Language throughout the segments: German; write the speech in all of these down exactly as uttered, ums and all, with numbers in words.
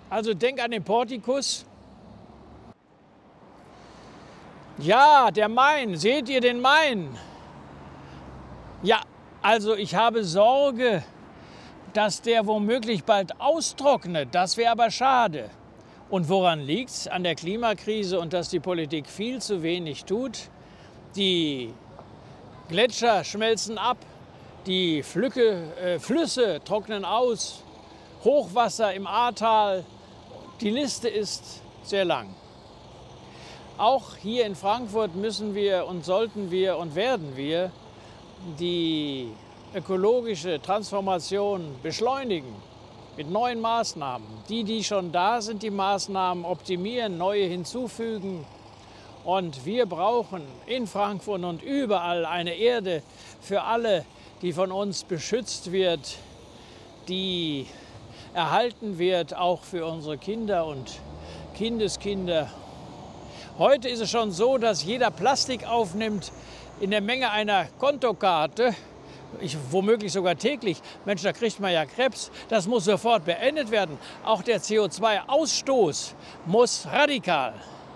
Also denk an den Portikus. Ja, der Main. Seht ihr den Main? Ja, also ich habe Sorge, dass der womöglich bald austrocknet. Das wäre aber schade. Und woran liegt es? An der Klimakrise und dass die Politik viel zu wenig tut. Die Gletscher schmelzen ab, die Flücke, äh, Flüsse trocknen aus, Hochwasser im Ahrtal. Die Liste ist sehr lang. Auch hier in Frankfurt müssen wir und sollten wir und werden wir die ökologische Transformation beschleunigen mit neuen Maßnahmen. Die, die schon da sind, die Maßnahmen optimieren, neue hinzufügen. Und wir brauchen in Frankfurt und überall eine Erde für alle, die von uns beschützt wird, die erhalten wird, auch für unsere Kinder und Kindeskinder. Heute ist es schon so, dass jeder Plastik aufnimmt in der Menge einer Kontokarte, ich, womöglich sogar täglich. Mensch, da kriegt man ja Krebs. Das muss sofort beendet werden. Auch der C O zwei Ausstoß muss radikal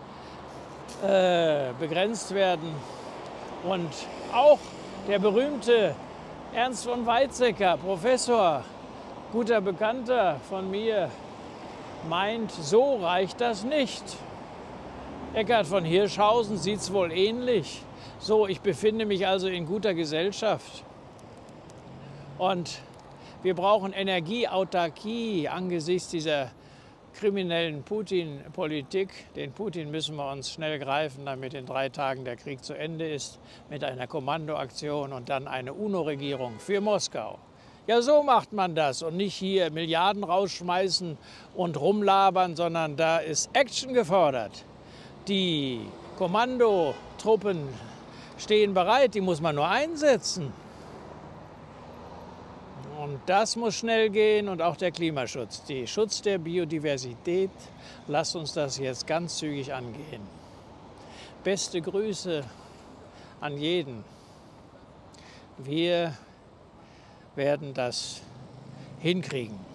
äh, begrenzt werden. Und auch der berühmte Ernst von Weizsäcker, Professor, guter Bekannter von mir, meint, so reicht das nicht. Eckhard von Hirschhausen sieht es wohl ähnlich. So, ich befinde mich also in guter Gesellschaft. Und wir brauchen Energieautarkie angesichts dieser kriminellen Putin-Politik. Den Putin müssen wir uns schnell greifen, damit in drei Tagen der Krieg zu Ende ist, mit einer Kommandoaktion und dann eine UNO-Regierung für Moskau. Ja, so macht man das und nicht hier Milliarden rausschmeißen und rumlabern, sondern da ist Action gefordert. Die Kommandotruppen stehen bereit, die muss man nur einsetzen. Und das muss schnell gehen und auch der Klimaschutz, der Schutz der Biodiversität. Lasst uns das jetzt ganz zügig angehen. Beste Grüße an jeden. Wir werden das hinkriegen.